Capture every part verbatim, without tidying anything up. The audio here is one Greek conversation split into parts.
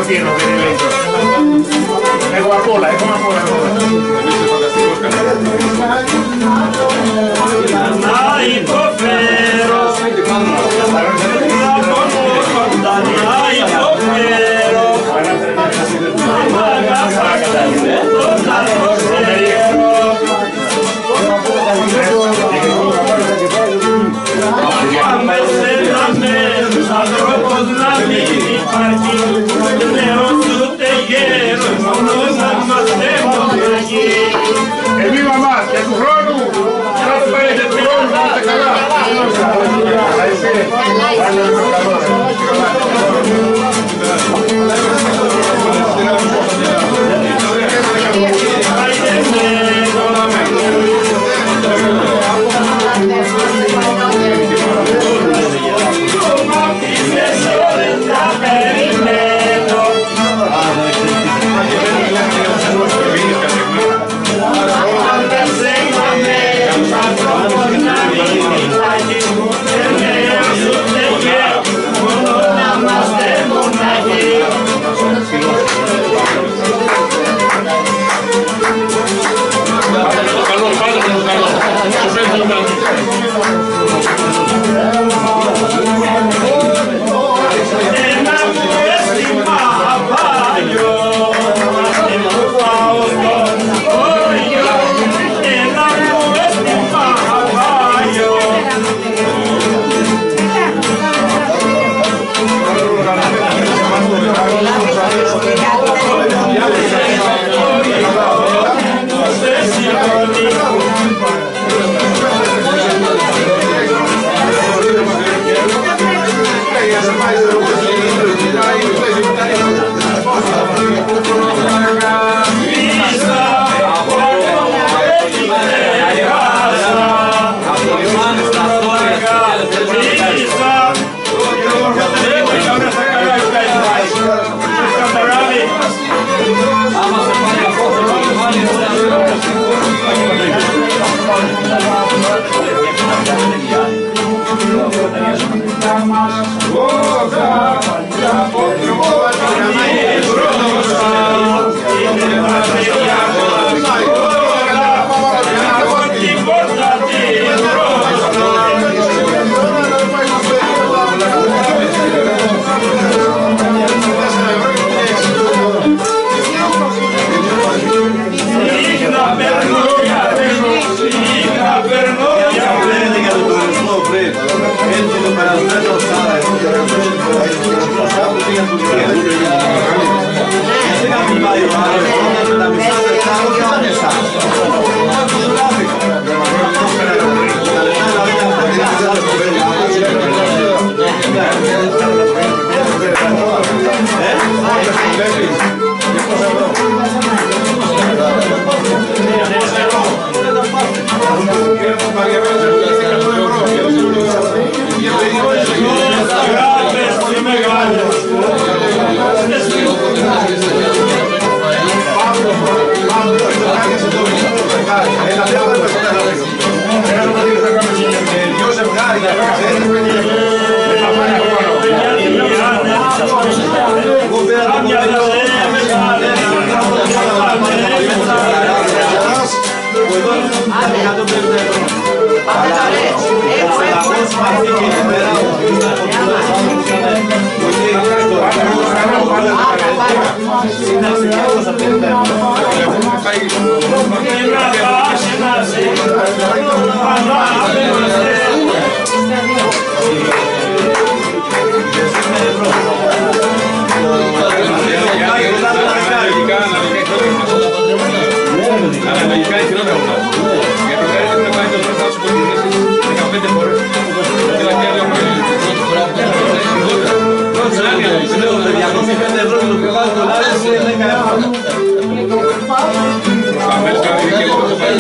pieno per l'evento. Ecco a cola, ecco una cola. Dai, povero, dai, povero, Evviva Matti, è tu Ronu! Ciao Spaghetti, tu Ronu, non ti cagare! Grazie.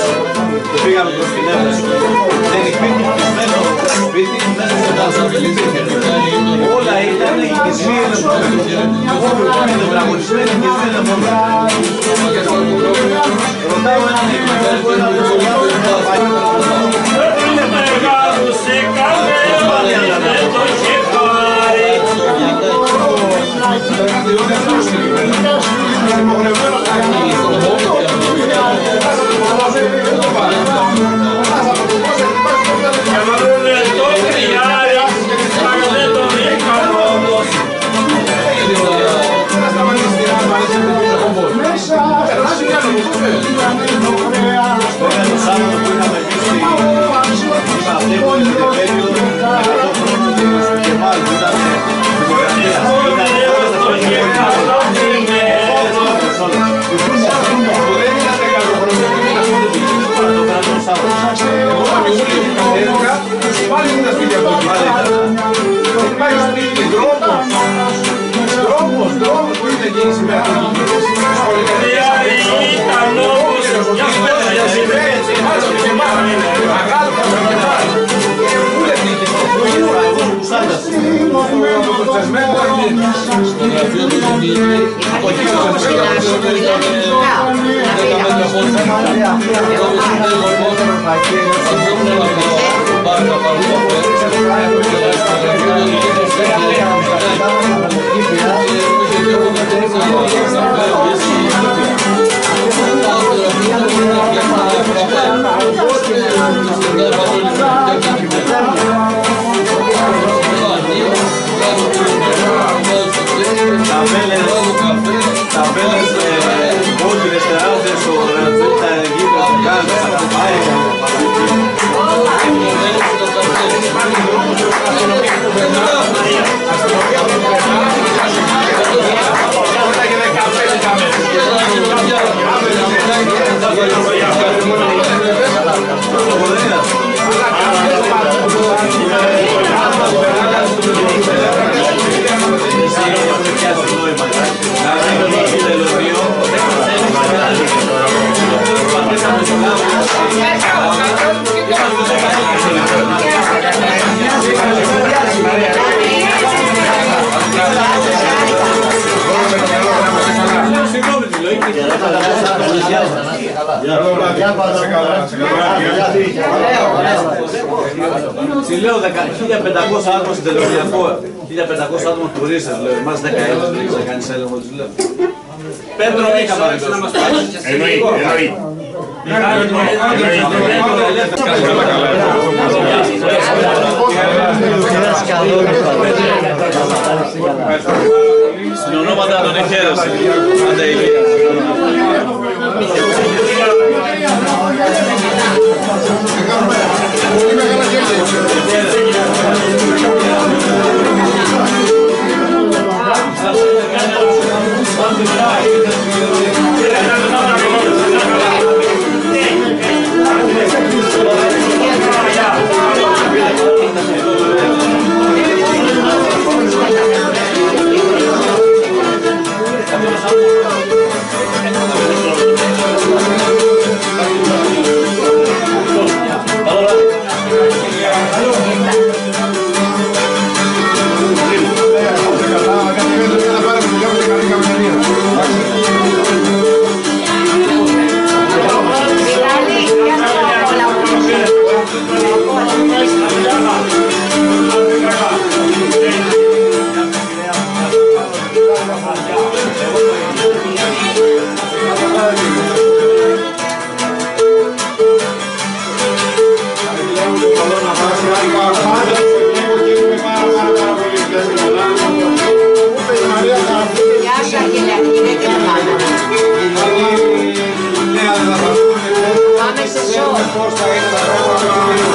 και πήγαμε προς την Εύβοια. Δεν υπήρχε κλεισμένο σπίτι, μέσα στο τάφο. Όλα ήταν οικισμοί εντεπραγωνισμένοι οικισμοί ενεμονοί. Ρωτάω έναν οικισμένο που ήταν Μεγάλωσε καμένα με το κεφάρι. Για να δούνε το χρειάρι, πάγανε τον ικανόμος. Βέβαια το Σάββατο που είχαμε βγει στη αυτή που είναι το περίοδο εκατό χρόνων στο Κεμάλ που ήταν δημοκρατία. Που δεν ήταν εκατό χρόνων, το κρατών Σάββατο. Εγώ τον Ιούλιο που κατέβηκα, πάλι ήταν σπίτια από εκεί. Δεν πάει σπίτι, δρόμος. Δρόμος, δρόμος που είναι εκεί σήμερα. Χρειάρι ήταν όμως, για σπέρα, για σπέρα. Tabelas outras árvores ou a guia de casa, a papai. Λέω χίλια πεντακόσια άτομα στην τελωνιακό, χίλια πεντακόσια άτομα τουρίστες, λέω, εμάς δέκα έντος, θα κάνεις έλεγχο, τους λέω. Πέτρο, είχα παραδείγματος να μας πάει. Εννοεί, εννοεί. Στην ονόματα τον εχαίρεση. Άντε Ηλία. Πάμε σε σώμα.